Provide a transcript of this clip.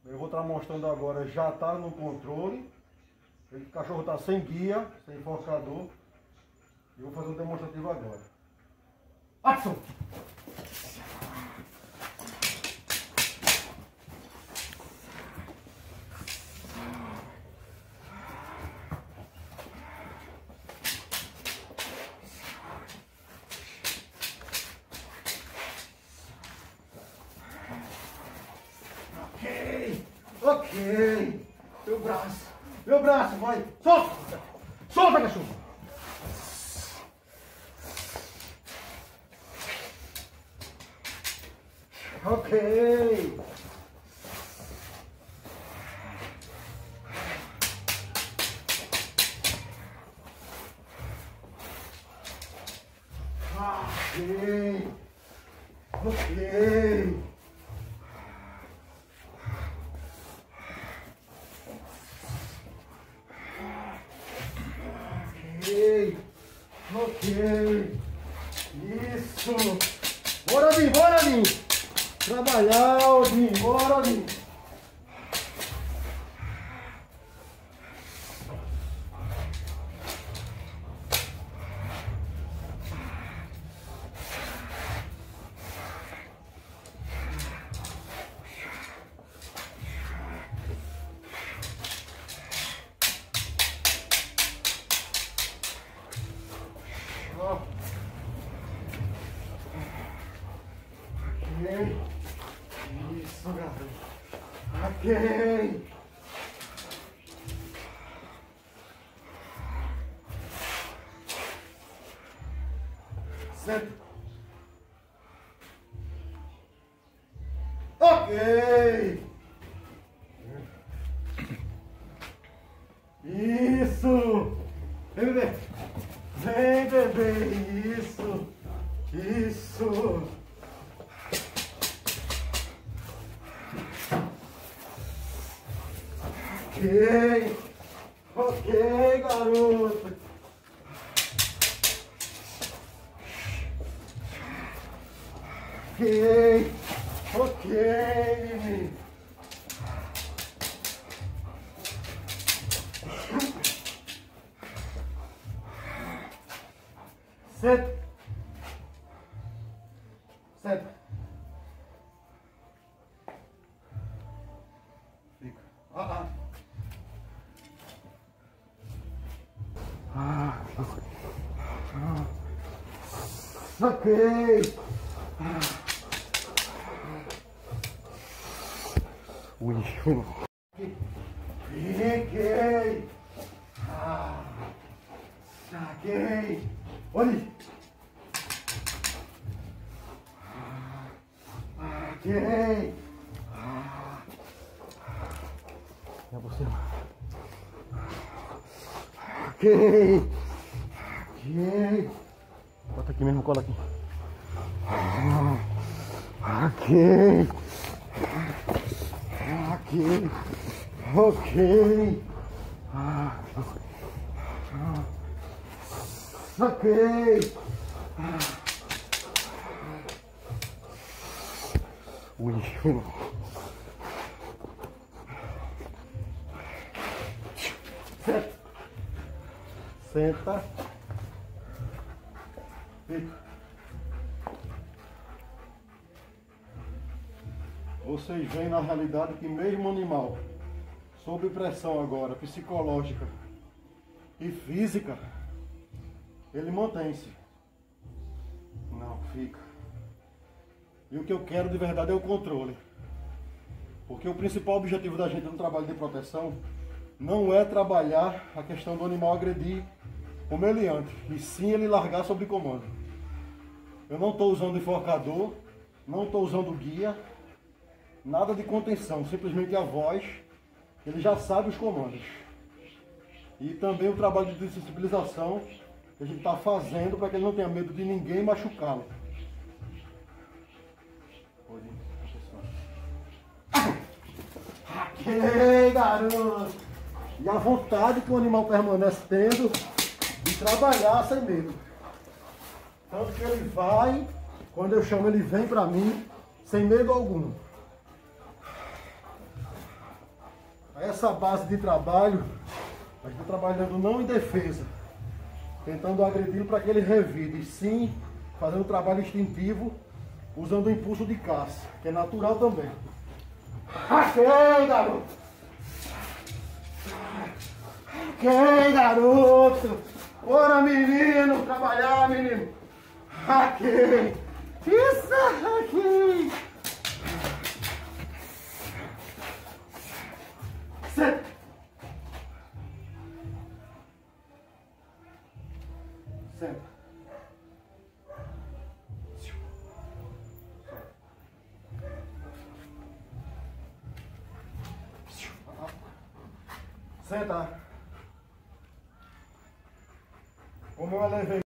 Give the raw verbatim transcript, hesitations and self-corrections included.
Eu vou estar mostrando agora, já está no controle. O cachorro está sem guia, sem enforcador. E vou fazer um demonstrativo agora. Ação! Ok, ok. Meu braço, meu braço, vai. Solta, solta, cachorro. Ok. Ok. Ok. Ok, ok, isso, bora Odin, bora Odin, trabalhar Odin, bora Odin. Ok, isso garoto, ok. Senta. Ok. Isso. Vem, bebê. Vem, bebê. Isso. Isso. Ok. Ok, garoto. Ok. Ok, menino. Senta. Senta. Fica. Ah, ah. Ah. Ah. Ok. Ah. Ui. Fiquei. Ah. Saquei. Olha. Ok. Ah. É você. Ok. Ok. Bota aqui mesmo, cola aqui. Ok. Ok. Ok. Ah. Ok. Ui. Senta. Senta. Fica. Vocês veem na realidade que mesmo animal sob pressão agora, psicológica e física, ele mantém-se. Não, fica. E o que eu quero de verdade é o controle. Porque o principal objetivo da gente no trabalho de proteção não é trabalhar a questão do animal agredir o meliante, e sim ele largar sob comando. Eu não estou usando enforcador, não estou usando guia, nada de contenção, simplesmente a voz, ele já sabe os comandos. E também o trabalho de sensibilização que a gente está fazendo para que ele não tenha medo de ninguém machucá-lo. Ok, garoto! E a vontade que o animal permanece tendo de trabalhar sem medo. Tanto que ele vai, quando eu chamo ele vem para mim, sem medo algum. essa base de trabalho, a gente está trabalhando não em defesa, tentando agredi-lo para que ele revide, e sim fazendo trabalho instintivo, usando o impulso de caça, que é natural também. Ok, garoto! Ok, garoto! Bora, menino! Trabalhar, menino! Ok! Isso aqui! Senta! Senta! Senta! Como eu levei